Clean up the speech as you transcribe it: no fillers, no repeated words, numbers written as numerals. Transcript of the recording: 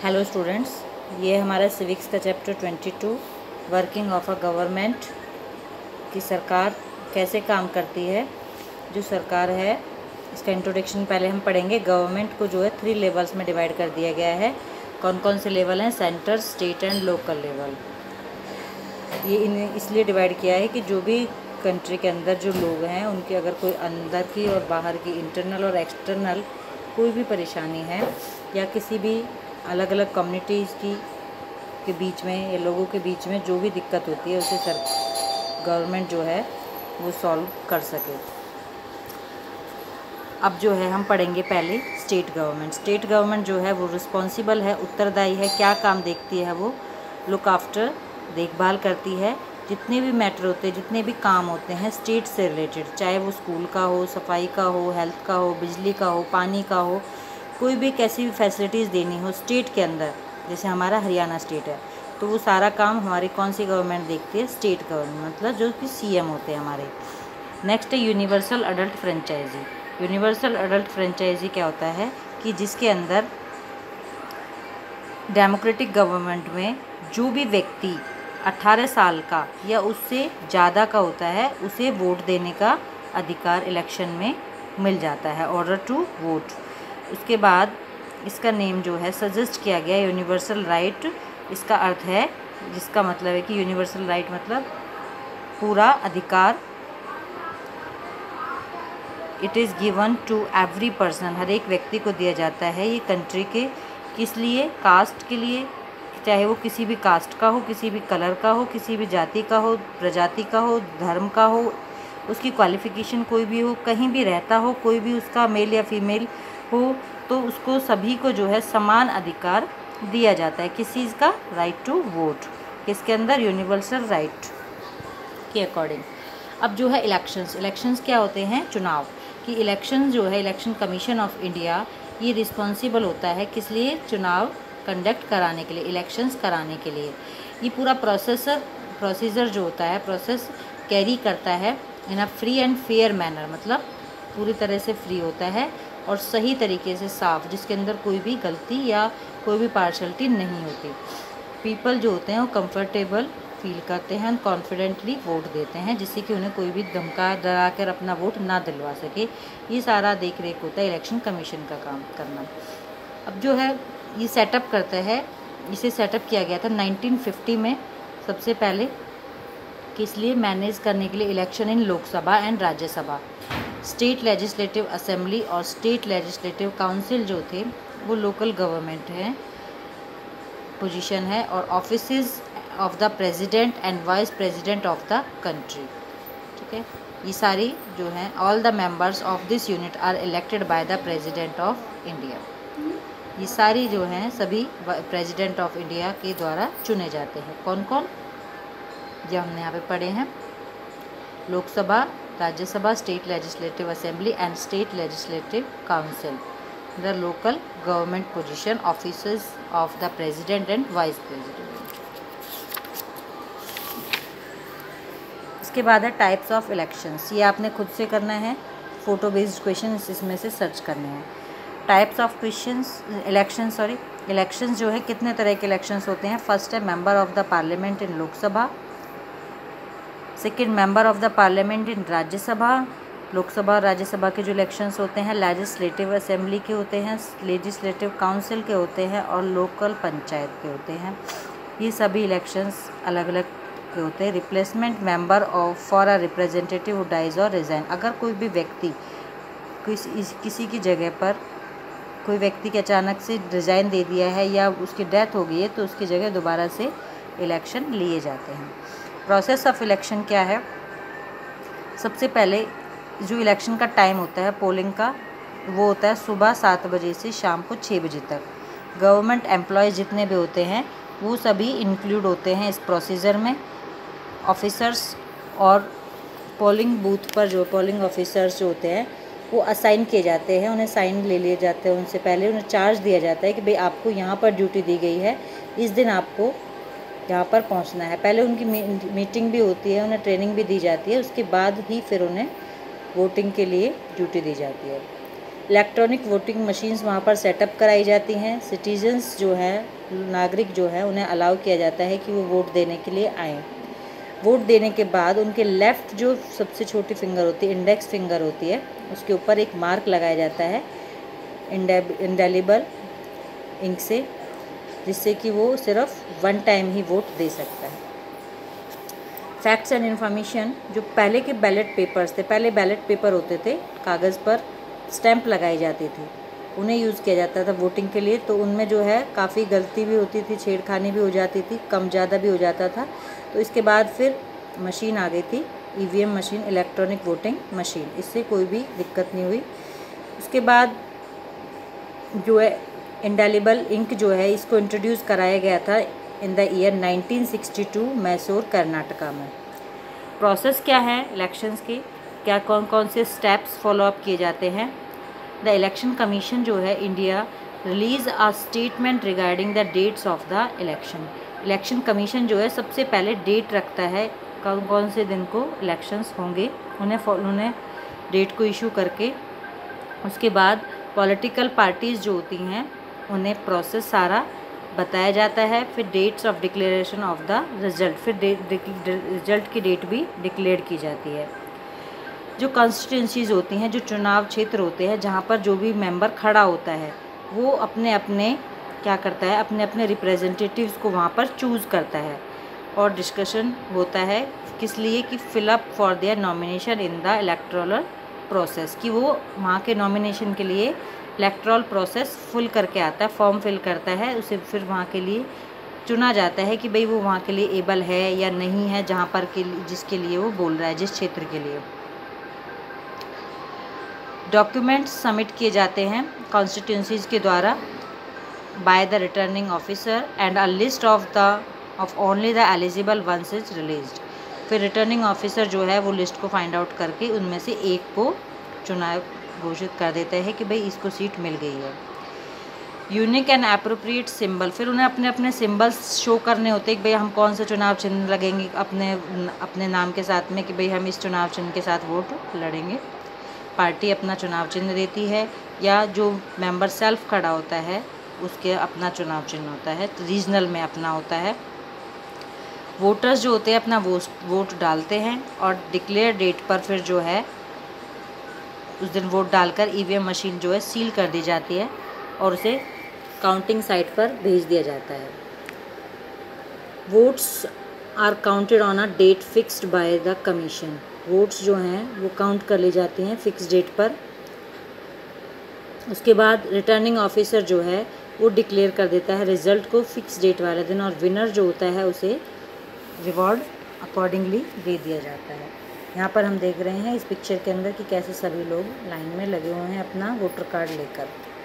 Hello students, ये हमारा civics का chapter 22 working of a government की सरकार कैसे काम करती है। जो सरकार है इसका इंट्रोडक्शन पहले हम पढ़ेंगे। गवर्नमेंट को जो है 3 लेवल्स में डिवाइड कर दिया गया है। कौन कौन से लेवल हैं? Centre, state and local level. ये इसलिए डिवाइड किया है कि जो भी कंट्री के अंदर जो लोग हैं उनकी अगर कोई अंदर की और बाहर की, इंटरनल और एक्सटर्नल कोई भी परेशानी है या किसी भी अलग अलग कम्युनिटीज़ के बीच में या लोगों के बीच में जो भी दिक्कत होती है उसे गवर्नमेंट जो है वो सॉल्व कर सके। अब जो है हम पढ़ेंगे पहले स्टेट गवर्नमेंट। स्टेट गवर्नमेंट जो है वो रिस्पॉन्सिबल है, उत्तरदायी है। क्या काम देखती है वो? लुक आफ्टर, देखभाल करती है। जितने भी मैटर होते हैं, जितने भी काम होते हैं स्टेट से रिलेटेड, चाहे वो स्कूल का हो, सफाई का हो, हेल्थ का हो, बिजली का हो, पानी का हो, कोई भी कैसी भी फैसिलिटीज़ देनी हो स्टेट के अंदर, जैसे हमारा हरियाणा स्टेट है तो वो सारा काम हमारी कौन सी गवर्नमेंट देखती है? स्टेट गवर्नमेंट, मतलब जो कि सीएम होते हैं हमारे। नेक्स्ट है universal adult franchise. Universal adult franchise क्या होता है कि जिसके अंदर डेमोक्रेटिक गवर्नमेंट में जो भी व्यक्ति 18 साल का या उससे ज़्यादा का होता है उसे वोट देने का अधिकार इलेक्शन में मिल जाता है, ऑर्डर टू वोट। उसके बाद इसका नेम जो है सजेस्ट किया गया यूनिवर्सल राइट। इसका अर्थ है, जिसका मतलब है कि यूनिवर्सल राइट मतलब पूरा अधिकार। It is given to every person, हर एक व्यक्ति को दिया जाता है ये कंट्री के। किस लिए? कास्ट के लिए, चाहे वो किसी भी कास्ट का हो, किसी भी कलर का हो, किसी भी जाति का हो, प्रजाति का हो, धर्म का हो, उसकी क्वालिफ़िकेशन कोई भी हो, कहीं भी रहता हो, कोई भी उसका मेल या फीमेल हो, तो उसको सभी को जो है समान अधिकार दिया जाता है। किस चीज़ का? Right to vote. किसके अंदर? यूनिवर्सल राइट के अकॉर्डिंग। अब जो है इलेक्शंस क्या होते हैं? चुनाव। कि इलेक्शन जो है, इलेक्शन कमीशन ऑफ इंडिया ये रिस्पॉन्सिबल होता है किस लिए? चुनाव कंडक्ट कराने के लिए, इलेक्शंस कराने के लिए। ये पूरा प्रोसीजर जो होता है, प्रोसेस कैरी करता है in a free and fair manner, मतलब पूरी तरह से फ्री होता है और सही तरीके से साफ, जिसके अंदर कोई भी गलती या कोई भी पार्शलिटी नहीं होती। पीपल जो होते हैं वो कंफर्टेबल फील करते हैं, कॉन्फिडेंटली वोट देते हैं, जिससे कि उन्हें कोई भी धमका डरा कर अपना वोट ना दिलवा सके। ये सारा देख रेख होता है इलेक्शन कमीशन का काम करना। अब जो है ये सेटअप करता है, इसे सेटअप किया गया था 1950 में सबसे पहले, किस लिए? मैनेज करने के लिए election in Lok Sabha and Rajya Sabha. State legislative assembly और स्टेट लेजिस्लेटिव काउंसिल जो थे वो लोकल गवर्नमेंट है, पोजीशन है, और offices of the president and vice president of the country. ठीक है, ये सारी जो हैं all the members of this unit are elected by the president of India. ये सारी जो हैं सभी प्रेसिडेंट ऑफ इंडिया के द्वारा चुने जाते हैं। कौन कौन? जो हमने यहाँ पे पढ़े हैं, Lok Sabha, Rajya Sabha, state legislative assembly and state legislative council, the local government position, offices of the president and vice president. इसके बाद है टाइप्स ऑफ इलेक्शंस। ये आपने खुद से करना है, फोटो बेस्ड क्वेश्चन इसमें से सर्च करने हैं। टाइप्स ऑफ इलेक्शंस जो है कितने तरह के इलेक्शंस होते हैं? फर्स्ट है member of the parliament in Lok Sabha, second member of the parliament in Rajya Sabha. Lok Sabha और राज्यसभा के जो इलेक्शंस होते हैं लेजिस्लेटिव असेंबली के होते हैं, लेजिस्लेटिव काउंसिल के होते हैं और लोकल पंचायत के होते हैं। ये सभी इलेक्शंस अलग अलग के होते हैं। Replacement member of for a representative who dies और रिजाइन। अगर कोई भी व्यक्ति किसी की जगह पर कोई व्यक्ति के अचानक से रिज़ाइन दे दिया है या उसकी डेथ हो गई है तो उसकी जगह दोबारा से इलेक्शन लिए जाते हैं। प्रोसेस ऑफ इलेक्शन क्या है? सबसे पहले जो इलेक्शन का टाइम होता है पोलिंग का, वो होता है सुबह 7 बजे से शाम को 6 बजे तक। गवर्नमेंट एम्प्लॉयज़ जितने भी होते हैं वो सभी इंक्लूड होते हैं इस प्रोसीजर में। ऑफिसर्स और पोलिंग बूथ पर जो पोलिंग ऑफिसर्स जो होते हैं वो असाइन किए जाते हैं, उन्हें साइन ले लिए जाते हैं उनसे पहले। उन्हें चार्ज दिया जाता है कि भाई आपको यहाँ पर ड्यूटी दी गई है, इस दिन आपको यहाँ पर पहुँचना है। पहले उनकी मीटिंग भी होती है, उन्हें ट्रेनिंग भी दी जाती है, उसके बाद ही फिर उन्हें वोटिंग के लिए ड्यूटी दी जाती है। इलेक्ट्रॉनिक वोटिंग मशीन्स वहाँ पर सेटअप कराई जाती हैं। सिटीजन्स जो है, नागरिक जो है, उन्हें अलाउ किया जाता है कि वो वोट देने के लिए आएँ। वोट देने के बाद उनके लेफ़्ट जो सबसे छोटी फिंगर होती है, इंडेक्स फिंगर होती है, उसके ऊपर एक मार्क लगाया जाता है इंडेलिबल इंक से, जिससे कि वो सिर्फ 1 टाइम ही वोट दे सकता है। फैक्ट्स एंड इन्फॉर्मेशन, जो पहले के बैलेट पेपर्स थे, पहले बैलेट पेपर होते थे, कागज़ पर स्टैंप लगाई जाती थी, उन्हें यूज़ किया जाता था वोटिंग के लिए। तो उनमें जो है काफ़ी गलती भी होती थी, छेड़खानी भी हो जाती थी, कम ज़्यादा भी हो जाता था। तो इसके बाद फिर मशीन आ गई थी, EVM machine, electronic voting machine, इससे कोई भी दिक्कत नहीं हुई। उसके बाद जो है इंडेलिबल इंक जो है, इसको इंट्रोड्यूस कराया गया था in the year 1962 Mysore, Karnataka में। प्रोसेस क्या है इलेक्शंस के, क्या कौन कौन से स्टेप्स फॉलो अप किए जाते हैं। द इलेक्शन कमीशन जो है India release a statement regarding the dates of the election. Election commission जो है सबसे पहले डेट रखता है कौन कौन से दिन को इलेक्शंस होंगे, उन्हें डेट को इशू करके उसके बाद पॉलिटिकल पार्टीज़ जो होती हैं उन्हें प्रोसेस सारा बताया जाता है। फिर dates of declaration of the result, फिर रिज़ल्ट की डेट भी डिक्लेयर की जाती है। जो कॉन्स्टिट्यूंसीज़ होती हैं, जो चुनाव क्षेत्र होते हैं, जहाँ पर जो भी मेंबर खड़ा होता है वो अपने अपने क्या करता है, अपने अपने रिप्रेजेंटेटिव्स को वहाँ पर चूज़ करता है और डिस्कशन होता है किस लिए, कि fill up for their nomination in the electoral process, कि वो वहाँ के नॉमिनेशन के लिए इलेक्टोरल प्रोसेस फुल करके आता है, फॉर्म फिल करता है, उसे फिर वहाँ के लिए चुना जाता है कि भाई वो वहाँ के लिए एबल है या नहीं है, जहाँ पर के जिसके लिए वो बोल रहा है, जिस क्षेत्र के लिए। डॉक्यूमेंट्स सबमिट किए जाते हैं कॉन्स्टिट्यूंसीज़ के द्वारा by the returning officer and a list of only the eligible ones is released. फिर रिटर्निंग ऑफिसर जो है वो लिस्ट को फाइंड आउट करके उनमें से एक को चुनाव घोषित कर देता है कि भाई इसको सीट मिल गई है। यूनिक एंड एप्रोप्रिएट सिंबल, फिर उन्हें अपने अपने सिंबल्स शो करने होते हैं कि भाई हम कौन सा चुनाव चिन्ह लगेंगे अपने नाम के साथ में, कि भाई हम इस चुनाव चिन्ह के साथ वोट लड़ेंगे। पार्टी अपना चुनाव चिन्ह देती है या जो मेंबर सेल्फ खड़ा होता है उसके अपना चुनाव चिन्ह होता है, तो रीजनल में अपना होता है। वोटर्स जो होते हैं अपना वोट डालते हैं और डिक्लेयर डेट पर फिर जो है उस दिन वोट डालकर ईवीएम मशीन जो है सील कर दी जाती है और उसे काउंटिंग साइट पर भेज दिया जाता है। Votes are counted on a date fixed by the commission, votes जो हैं वो काउंट कर ली जाती हैं फिक्स डेट पर। उसके बाद रिटर्निंग ऑफिसर जो है वो डिक्लेयर कर देता है रिज़ल्ट को फिक्स डेट वाले दिन, और विनर जो होता है उसे रिवॉर्ड अकॉर्डिंगली दे दिया जाता है। यहाँ पर हम देख रहे हैं इस पिक्चर के अंदर कि कैसे सभी लोग लाइन में लगे हुए हैं अपना वोटर कार्ड लेकर।